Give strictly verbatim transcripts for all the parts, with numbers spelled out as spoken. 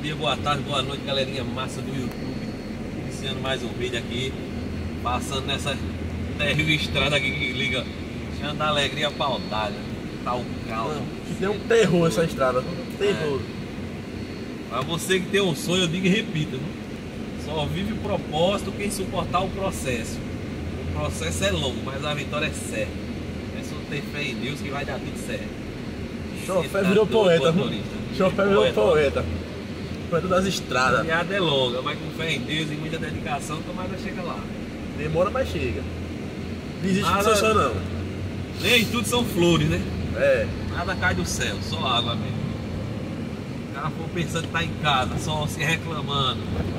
dia, boa tarde, boa noite, galerinha massa do YouTube. Iniciando mais um vídeo aqui, passando nessa terrível estrada aqui que liga Xanda da Alegria Paudalha. Tá o caos. Tem um terror essa estrada, um terror. É. Pra você que tem um sonho, eu digo e repito, viu? Só vive o propósito quem suportar o processo. O processo é longo, mas a vitória é certa. É só ter fé em Deus que vai dar tudo certo. Chofé virou poeta. Chofé virou poeta. Poeta das estradas. A piada é longa, mas com fé em Deus e muita dedicação, tomada chega lá. Demora, mas chega. Desiste do Nada- seu sonho não. Nem tudo são flores, né? É. Nada cai do céu, só água mesmo. O cara for pensando que tá em casa, só se reclamando.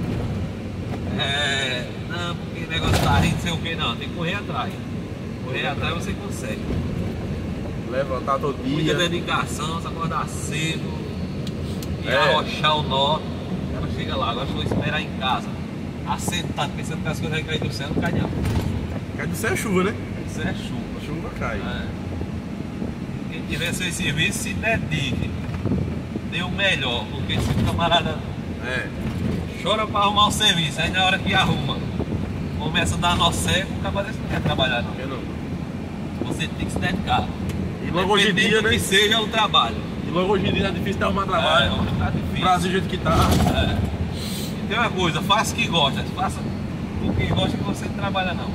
É. Não, porque o negócio tá rindo, não sei o que, não. Tem que correr atrás. Correr atrás você consegue. Levantar todo Muita dia. dedicação, se acordar cedo e É. arrochar o nó. O cara chega lá, agora vou esperar em casa. Assentado, pensando que as coisas vão cair do céu, não cai não. Cai do céu é chuva, né? Isso é chuva. Chuva cai. É. Quem tiver seu serviço, se dedique. Dê o melhor, porque se o camarada É. chora pra arrumar o serviço, aí na hora que arruma, começa a dar nó cego, o camarada não quer trabalhar não. Eu não. Você tem que se dedicar. E logo hoje em Independente dia, do né? que seja o trabalho. E logo hoje em dia é difícil de arrumar É, trabalho. hoje tá O difícil. Brasil do jeito que tá. É. E tem uma coisa, faça o que gosta, faça o que gosta que você não trabalha não.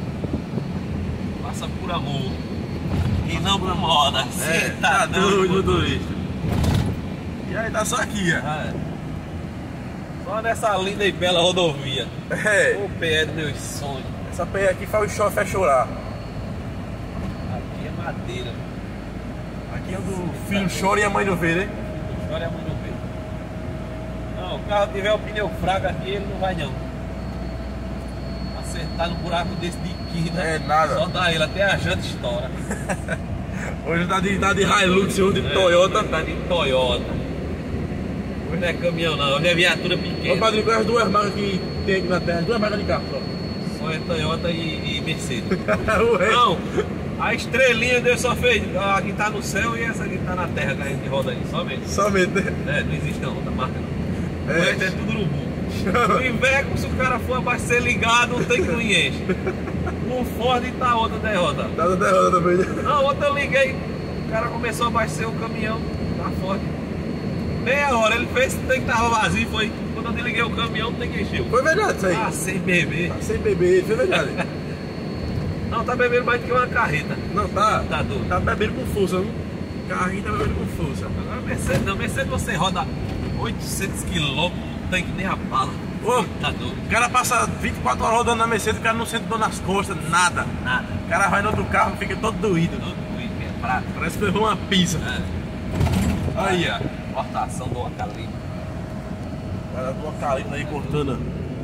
Faça por amor. E não por moda. Cê É, tá tá doido, doido. motorista. E aí tá só aqui, ó. É. Só nessa linda e bela rodovia. É. O pé dos meus sonhos. Essa pé aqui faz o chofé chorar. Aqui é madeira. Aqui é o do filho chora e a mãe não vê, né? Chora a mãe não vê. Não, o carro tiver o pneu fraco aqui, ele não vai não. Acertar num buraco desse de quina. É nada. Só dá ele, até a janta estoura. Hoje tá de, tá de Hilux, hoje de Toyota. Tá de Toyota. Hoje não é caminhão não, hoje é viatura Ô pequena. Padrinho, quais as duas marcas que tem aqui na terra? As duas marcas de carro só. Só é Toyota e, e Mercedes. O resto. Não, a estrelinha Deus só fez. A que tá no céu e essa que tá na terra caindo de roda aí, somente. Somente, né? É, não existe não, outra marca não. É. O resto é tudo urubu. O Iveco, se o cara for abastecer ligado, não tem que não enche. Um Ford e tá outra derrota. Tá na derrota também, né? Não, ontem eu liguei, o cara começou a abastecer o caminhão da Ford. Meia hora, ele fez que tem que tava vazio, foi. Quando eu desliguei o caminhão, tem que encher. Foi verdade isso aí. Ah, sem beber. Tá sem beber, foi verdade. Não, tá bebendo mais do que uma carreta. Não, tá. Tá doido. Tá bebendo com força, não? Carrinho tá bebendo com força. Agora Mercedes não, Mercedes você roda oitocentos quilômetros, não tem que nem a bala. Ô, Tá doido. o cara passa vinte e quatro horas rodando na Mercedes, o cara não sente dor nas costas, nada. Nada. O cara vai no outro carro, fica todo doído. Tudo doído, é fraco. Parece que levou uma pizza. É. Aí, ó. Importação do Ocalipto. O cara do Ocalipto aí cortando.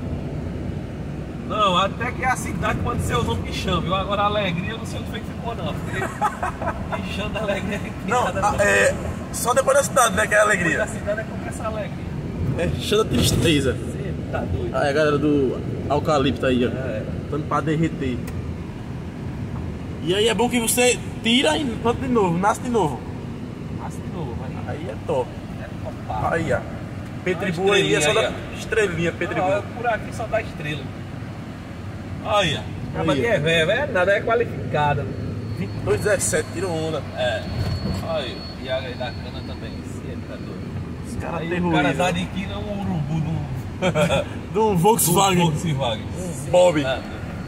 Não, até que a cidade pode ser o nome que chama, viu? Agora a alegria eu não sei onde foi que ficou não. Porque que chama alegria que tem Não, nada a a- ver. é só depois da cidade, né, que é a Depois da alegria. cidade é que começa a alegria. É cheio da tristeza. Você tá doido. Aí a galera do Eucalipto aí, ó. É. Dando pra derreter. E aí é bom que você tira e planta de novo, nasce de novo. Nasce de novo, vai. Aí é top. É copado. Aí, ó. Petribu aí é só estrelinha da aí, estrelinha, Petribu. Não, por aqui só dá estrela. Olha, Aí. aqui é velho, velho, nada é qualificada. vinte e dois dezessete, tira onda. É. Olha, e a aí da cana também. Você tá doido. Os caras Aí o cara terroristas. dá de aqui não um urubu de um De um Volkswagen. Volkswagen. Bob. Ah,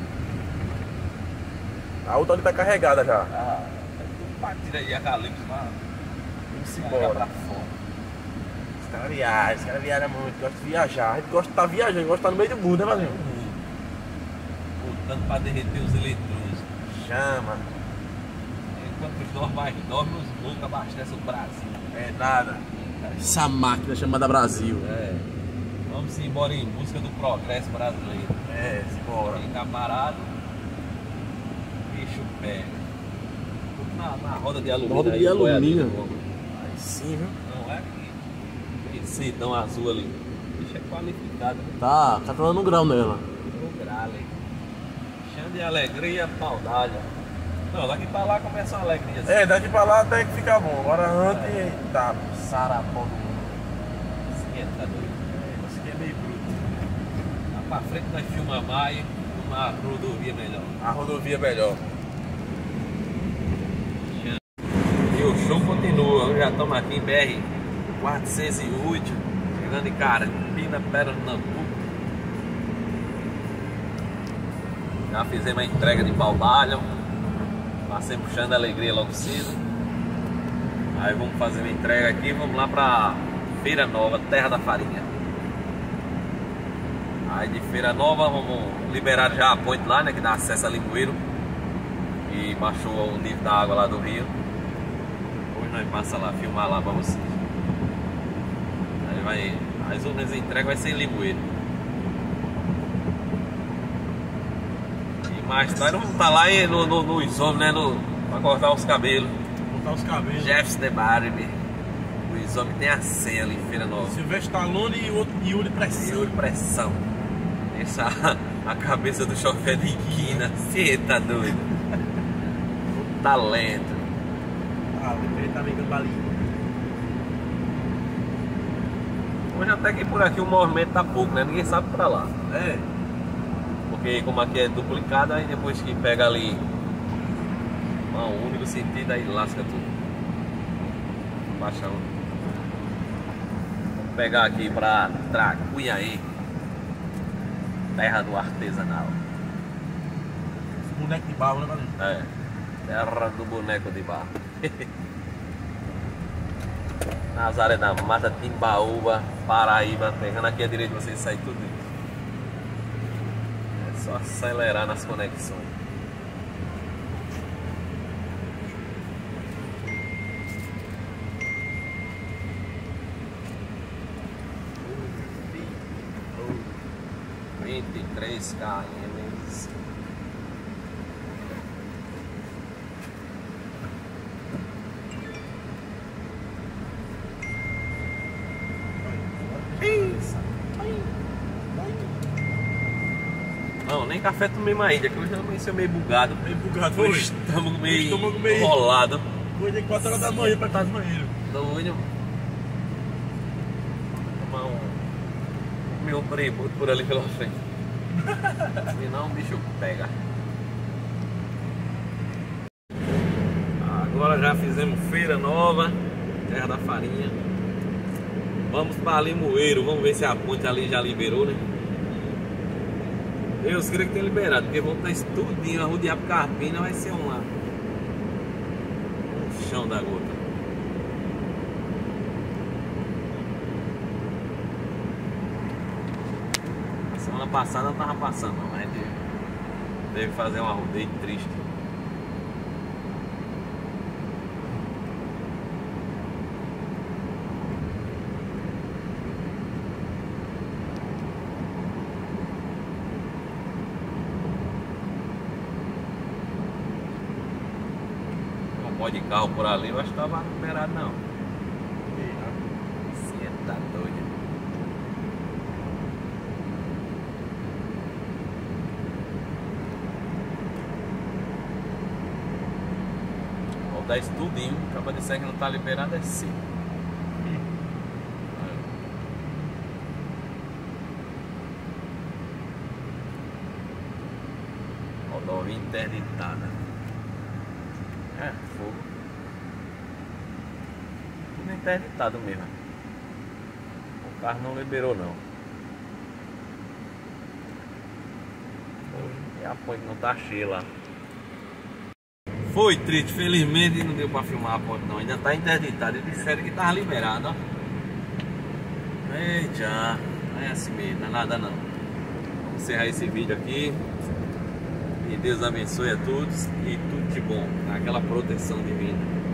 A outra ali tá carregada já. ah, tira aí a Calypso lá. Vamos Joga pra embora. fora. Os caras viajam, os caras viajam muito, gostam de viajar. A gente gosta de estar viajando, gosta de estar no meio do mundo, né, Vazinho? Botando pra derreter os eletrônicos. Chama. Enquanto os normais dormem, os loucos abastecem o Brasil. É nada. Essa máquina chamada Brasil. É. Vamos embora em busca do progresso brasileiro. É, simbora. Quem tá parado, bicho pega. Tudo na, na roda de alumínio. Roda aí, de boiadeira, alumínio. vamos. Aí sim, viu? Não é que esse sedão azul ali. O bicho é qualificado. Né? Tá, tá dando um grau nela. O grale. Cheio de alegria, paudalha. Não, daqui pra lá começa uma alegria. Assim. É, daqui pra lá até que fica bom. Agora antes, tá. Sarapó do mundo. Assim é tá doido? Esse aqui é meio bruto. Lá pra frente nós filmar mais, uma rodovia melhor. A rodovia é melhor. E o show continua, já estamos aqui em B R quatrocentos e oito, chegando em Carpina, Pernambuco. Já fizemos a entrega de Paudalho, passei puxando a alegria logo cedo. Aí vamos fazer uma entrega aqui, vamos lá pra Feira Nova, Terra da Farinha. Aí de Feira Nova vamos liberar já a ponte lá, né, que dá acesso a Limoeiro. E baixou o nível da água lá do rio. Hoje nós passa lá, filmar lá pra vocês. Aí vai, as outras entregas vai ser em Limoeiro. E mais tarde vamos estar lá no, no, no exame, né, no, pra cortar os cabelos. Cortar os cabelos. Jeffs de Barbie. O exame tem a senha ali em Feira Nova. Silvestre Stallone e o outro Yuri Pressão. Yuri Pressão. Deixa a, a cabeça do chofer de quina. Cê tá doido. O talento. Ah, ele tá meio balinha. Hoje até que por aqui o movimento tá pouco, né? Ninguém sabe pra lá. É. Porque como aqui é duplicado, aí depois que pega ali um único sentido, aí lasca tudo. Baixar um. Vamos pegar aqui pra Tracunhaí, terra do artesanal. Esse boneco de barro, né, Valinho? É, terra do boneco de barro. Nazaré da Mata, Timbaúba, Paraíba, pegando aqui à direita vocês saem tudo isso. É só acelerar nas conexões. vinte e três quilômetros. Não, nem café tomei mais ainda, que hoje eu amanheci meio bugado. Meio bugado Hoje hoje. estamos meio, Estamos meio enrolado. Hoje é quatro horas da manhã pra estar no banheiro. Doido. Tomar um. Comer um presunto por ali pela frente. Senão o bicho pega. Agora já fizemos Feira Nova, Terra da Farinha. Vamos para Limoeiro, vamos ver se a ponte ali já liberou, né? Deus queria que tenha liberado, porque vamos estar estudinho, a rodear pro Carpina vai ser uma. Um chão da gota. Semana passada não tava passando, não, mas a gente teve que fazer uma rodeio triste. De carro por ali, eu acho que tava liberado não. Você tá doido. Vou dar isso tudinho, acaba de dizer que não tá liberado é sim. Rodovia interditada. É, fogo. Tudo interditado mesmo. O carro não liberou não. E a ponte não tá cheia lá. Foi triste, felizmente não deu pra filmar a ponte não. Ainda tá interditado. Eles disseram que tava liberado, ó. Eita, não é assim mesmo, não é nada não. Vamos encerrar esse vídeo aqui. E Deus abençoe a todos e tudo de bom, aquela proteção divina.